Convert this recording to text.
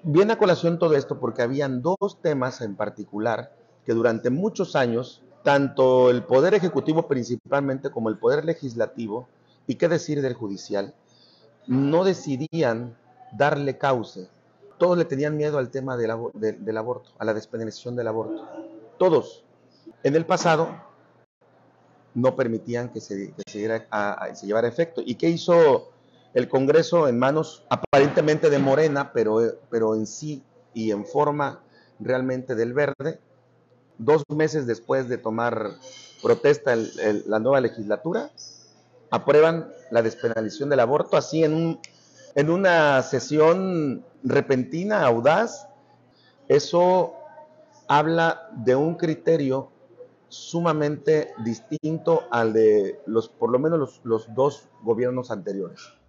Viene a colación todo esto porque habían dos temas en particular que durante muchos años, tanto el Poder Ejecutivo principalmente como el Poder Legislativo, y qué decir del Judicial, no decidían darle cauce. Todos le tenían miedo al tema del aborto, a la despenalización del aborto. Todos. En el pasado no permitían se llevara a efecto. ¿Y qué hizo el Congreso en manos aparentemente de Morena, pero en sí y en forma realmente del Verde? 2 meses después de tomar protesta la nueva legislatura, aprueban la despenalización del aborto, así en una sesión repentina, audaz. Eso habla de un criterio sumamente distinto al de por lo menos los dos gobiernos anteriores.